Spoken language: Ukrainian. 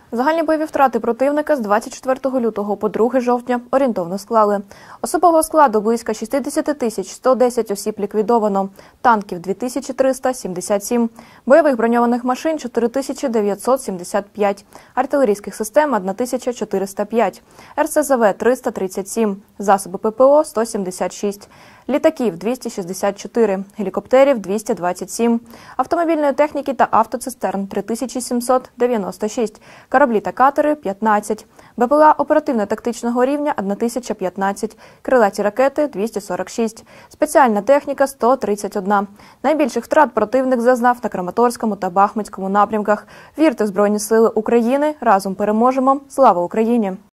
Загальні бойові втрати противника з 24 лютого по 2 жовтня орієнтовно склали. Особового складу близько 60 110 осіб ліквідовано, танків 2377, бойових броньованих машин 4975, артилерійських систем 1405, РСЗВ 337, засоби ППО 176, літаків 264, гелікоптерів 227, автомобільної техніки та автоцистерн 3796, кораблі та катери – 15, БПЛА оперативно-тактичного рівня – 1015, крилаті ракети – 246, спеціальна техніка – 131. Найбільших втрат противник зазнав на Краматорському та Бахмутському напрямках. Вірте в Збройні сили України! Разом переможемо! Слава Україні!